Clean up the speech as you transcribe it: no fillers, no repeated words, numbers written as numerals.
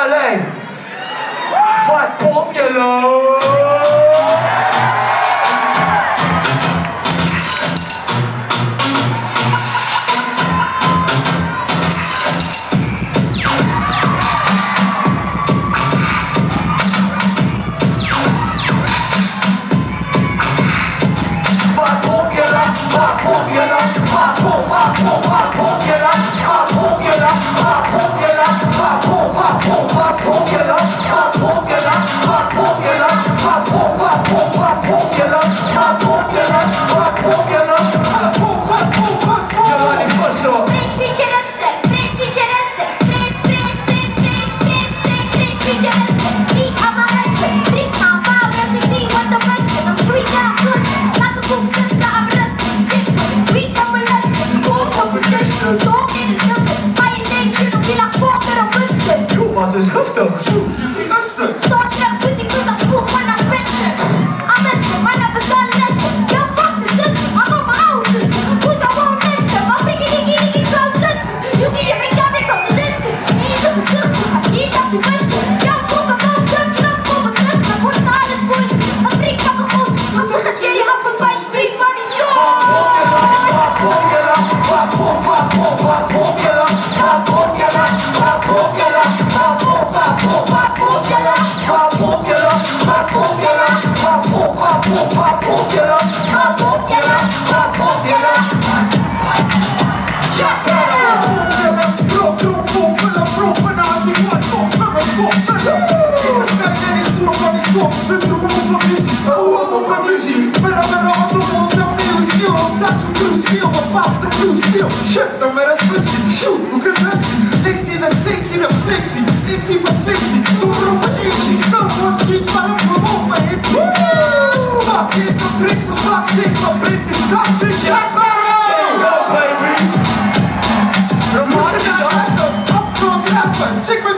alleen. Wat Pomp je loopt. Was is heftig. Je ziet lastig. Start terug, put die kus als vroeg, maar naar spetje. Amnesty, maar naar bezaan lessen. Yo, fuck the system, I'm on my own system. Who's I won't listen, I'm freaking diggy, slow system. You can hear me coming from the distance. Niet op een cirkel, ga niet op die question. Yo, fuck, I'm on the knop, op een knop, dan wordt het alles boys. Een prik van de grond, dan vlug het Jerry op een bij street van die zon. Shit, nou met een smissie. Shoot, hoe kan het niet? Ik zie de sexy, de flexie. Ik zie mijn fictie. Door over Asia. Stel was cheese, maar ik vermoed me hit. Fuck is een tricks voor zak 6. Maar Brit is country. Jack Parrow! Go baby. Romantisch. Up close rappen. Check me